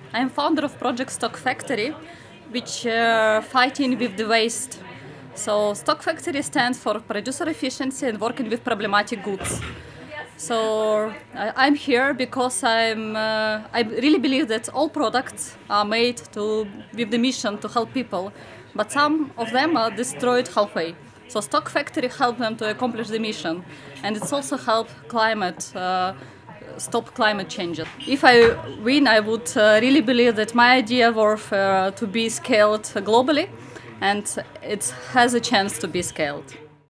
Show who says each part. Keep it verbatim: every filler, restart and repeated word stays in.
Speaker 1: I'm founder of Project Stock Factory, which uh, fighting with the waste. So Stock Factory stands for producer efficiency and working with problematic goods. So I, I'm here because I'm, uh, I really believe that all products are made to, with the mission to help people, but some of them are destroyed halfway. So Stock Factory helps them to accomplish the mission, and it's also help climate, uh, stop climate change. If I win, I would uh, really believe that my idea was uh, to be scaled globally, and it has a chance to be scaled.